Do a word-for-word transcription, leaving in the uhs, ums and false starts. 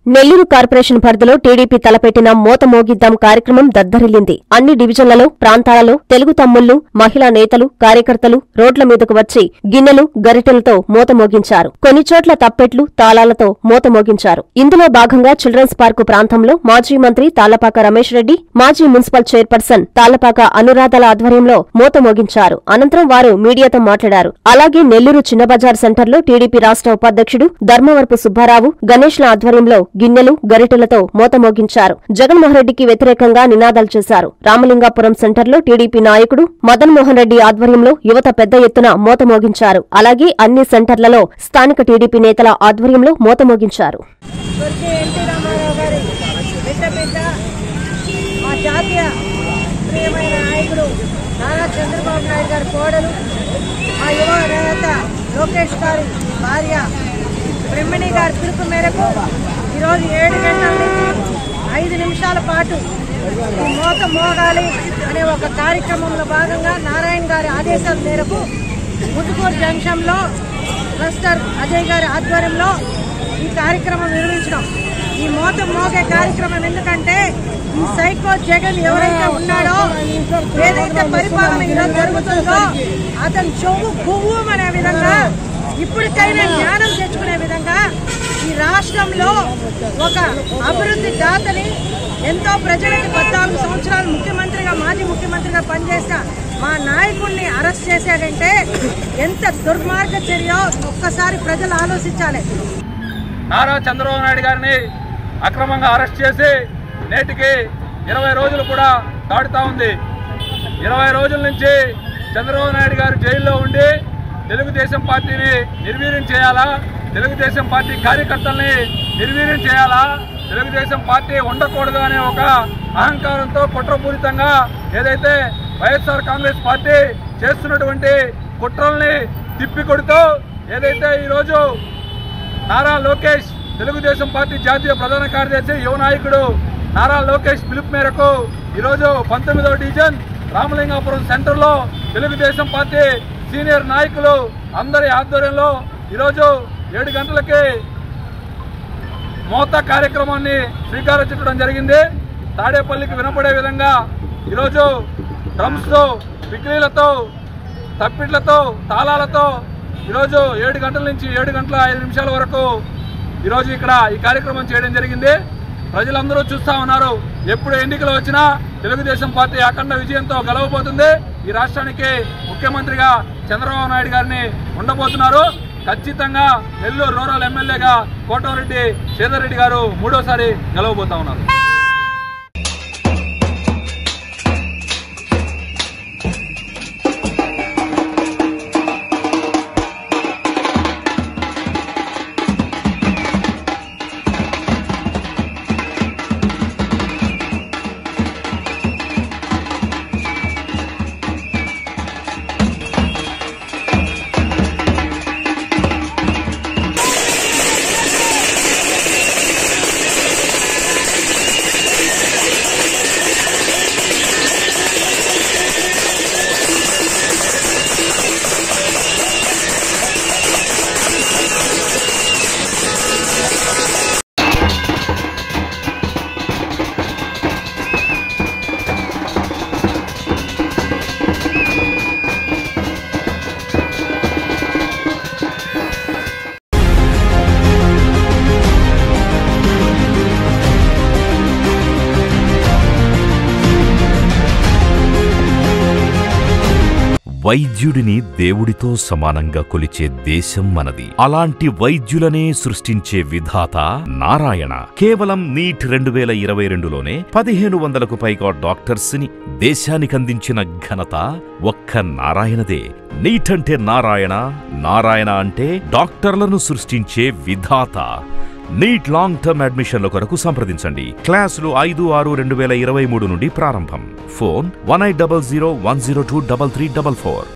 Nellore corporation పరిధిలో TDP తలపెట్టిన మోత మోగిద్దాం కార్యక్రమం దద్దరిల్లింది. అన్ని డివిజన్లలో, ప్రాంతాలలో తెలుగు తమ్ముళ్లు, మహిళా నేతలు, కార్యకర్తలు రోడ్ల మీదకు వచ్చి గిన్నెలు, గరిటెలతో మోత మోగించారు. కొన్ని చోట్ల తప్పెట్లు, తాళాలతో మోత మోగించారు. ఇందులో భాగంగా చిల్డ్రన్స్ పార్కు ప్రాంతంలో మాజీ మంత్రి తాళ్లపాక రమేష్ రెడ్డి, మాజీ మున్సిపల్ చైర్పర్సన్ తాళ్లపాక అనురాధల ఆధ్వర్యంలో మోత మోగించారు. అనంతరం వారు మీడియాతో మాట్లాడారు. అలాగే నెల్లూరు చిన్నబజార్ సెంటర్లో టీడీపీ రాష్ట్ర ఉపాధ్యక్షుడు ధర్మవరపు సుబ్బారావు, గణేష్ల ఆధ్వర్యంలో గిన్నెలు, గరిటెలతో మోత మోగించారు. జగన్మోహన్ రెడ్డికి వ్యతిరేకంగా నినాదాలు చేశారు. రామలింగాపురం సెంటర్లో టీడీపీ నాయకుడు మదన్ మోహన్ రెడ్డి ఆధ్వర్యంలో యువత పెద్ద ఎత్తున మోత మోగించారు. అలాగే అన్ని సెంటర్లలో స్థానిక టీడీపీ నేతల ఆధ్వర్యంలో మోత మోగించారు. బ్రహ్మణి గారి పిలుపు మేరకు ఈరోజు ఏడు గంటల నుంచి ఐదు నిమిషాల పాటు మోత మోగాలి అనే ఒక కార్యక్రమంలో భాగంగా నారాయణ గారి ఆదేశాల మేరకు ముదుకూరు జంక్షన్లో క్లస్టర్ అజయ్ గారి ఆధ్వర్యంలో ఈ కార్యక్రమం నిర్వహించడం. ఈ మోత మోగే కార్యక్రమం ఎందుకంటే ఈ సైకో జగన్ ఎవరైతే ఉన్నాడో, ఏదైతే పరిపాలన ఈరోజు జరుగుతుందో అతని చెవు గువ్వు అనే విధంగా ఇప్పటికైనా జ్ఞానం తెచ్చుకునే విధంగా ఈ రాష్ట్రంలో ఒక అభివృద్ధి దాతని, ఎంతో ప్రజలకి పద్నాలుగు సంవత్సరాలు ముఖ్యమంత్రిగా, మాజీ ముఖ్యమంత్రిగా పనిచేసిన మా నాయకుడిని అరెస్ట్ చేశాడంటే ఎంత దుర్మార్గ చర్య ఒక్కసారి ప్రజలు ఆలోచించాలి. నారా చంద్రబాబు నాయుడు గారిని అక్రమంగా అరెస్ట్ చేసి నేటికి ఇరవై రోజులు కూడా దాటుతా ఉంది. ఇరవై రోజుల నుంచి చంద్రబాబు నాయుడు గారు జైల్లో ఉండి తెలుగుదేశం పార్టీని నిర్వీర్యం చేయాలా, తెలుగుదేశం పార్టీ కార్యకర్తల్ని నిర్వీర్యం చేయాలా, తెలుగుదేశం పార్టీ ఉండకూడదు అనే ఒక అహంకారంతో కుట్రపూరితంగా ఏదైతే వైఎస్ఆర్ కాంగ్రెస్ పార్టీ చేస్తున్నటువంటి కుట్రల్ని తిప్పికొడుతూ ఏదైతే ఈరోజు నారా లోకేష్, తెలుగుదేశం పార్టీ జాతీయ ప్రధాన కార్యదర్శి, యువ నాయకుడు నారా లోకేష్ పిలుపు మేరకు ఈరోజు పంతొమ్మిదవ డివిజన్ రామలింగాపురం సెంటర్లో తెలుగుదేశం పార్టీ సీనియర్ నాయకులు అందరి ఆధ్వర్యంలో ఈరోజు ఏడు గంటలకి మోత కార్యక్రమాన్ని శ్రీకారం చుట్టడం జరిగింది. తాడేపల్లికి వినపడే విధంగా ఈరోజు డ్రమ్స్తో, పిక్లీలతో, తప్పిట్లతో, తాళాలతో ఈరోజు ఏడు గంటల నుంచి ఏడు గంటల ఐదు నిమిషాల వరకు ఈరోజు ఇక్కడ ఈ కార్యక్రమం చేయడం జరిగింది. ప్రజలందరూ చూస్తూ ఉన్నారు. ఎప్పుడు ఎన్నికలు వచ్చినా తెలుగుదేశం పార్టీ అఖండ విజయంతో గెలవబోతుంది. ఈ రాష్ట్రానికి ముఖ్యమంత్రిగా చంద్రబాబు నాయుడు గారిని ఉండబోతున్నారు. ఖచ్చితంగా నెల్లూరు రూరల్ ఎమ్మెల్యేగా కోటమిరెడ్డి శ్రీధర్ రెడ్డి గారు మూడోసారి గెలవబోతా ఉన్నారు. వైద్యుడిని దేవుడితో సమానంగా కొలిచే దేశం మనది. అలాంటి వైద్యులనే సృష్టించే విధాత నారాయణ. కేవలం నీట్ రెండు వేల ఇరవై రెండులోనే పదిహేను వందలకు పైగా డాక్టర్స్ ని దేశానికందించిన ఘనత ఒక్క నారాయణదే. నీట్ అంటే నారాయణ, నారాయణ అంటే డాక్టర్లను సృష్టించే విధాత. నీట్ లాంగ్ టర్మ్ అడ్మిషన్ల కొరకు సంప్రదించండి. క్లాసులు ఐదు ఆరు రెండు వేల ఇరవై మూడు నుండి ప్రారంభం. Phone one eight double zero one zero two double three double four.